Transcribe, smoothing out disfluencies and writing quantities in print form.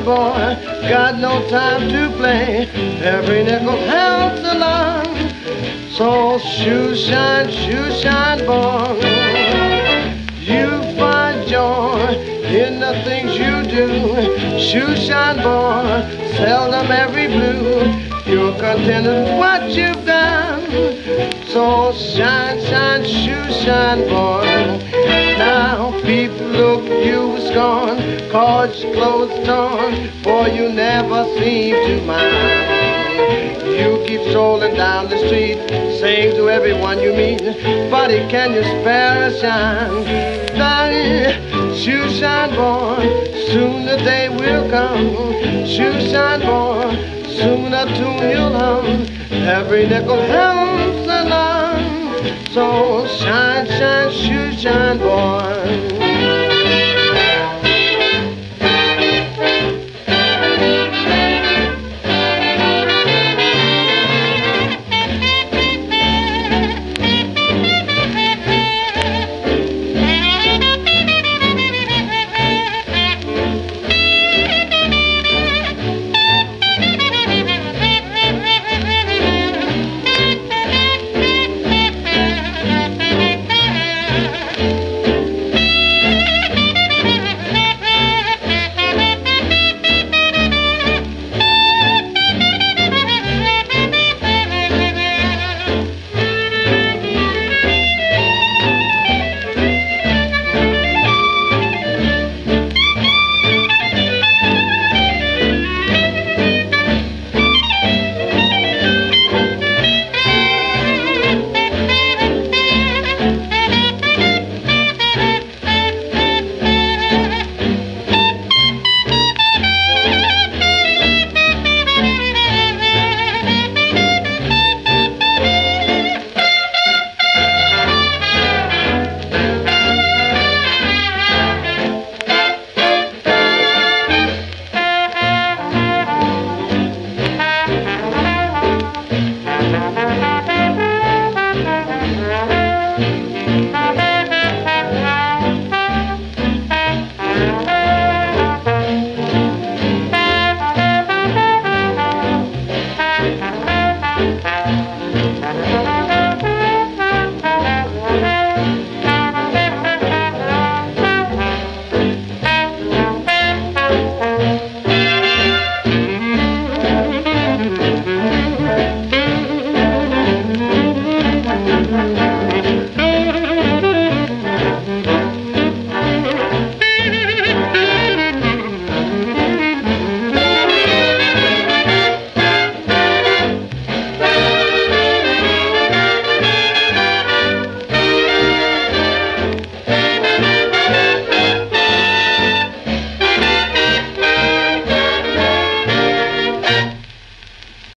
boy, got no time to play. Every nickel helps along. So shoe shine, boy. You find joy in the things you do. Shoe shine, boy, seldom every blue. You're contented with what you've done. So shine, shoe shine, boy. Now people look you with scorn, cause your clothes torn, for you never seem to mind. You keep strolling down the street, saying to everyone you meet, buddy, can you spare a shine? Daddy, shoe shine, boy, soon the day will come. Shoe shine, boy, soon a tune you'll hum. Every nickel helps along. So shine, shoe shine, boy.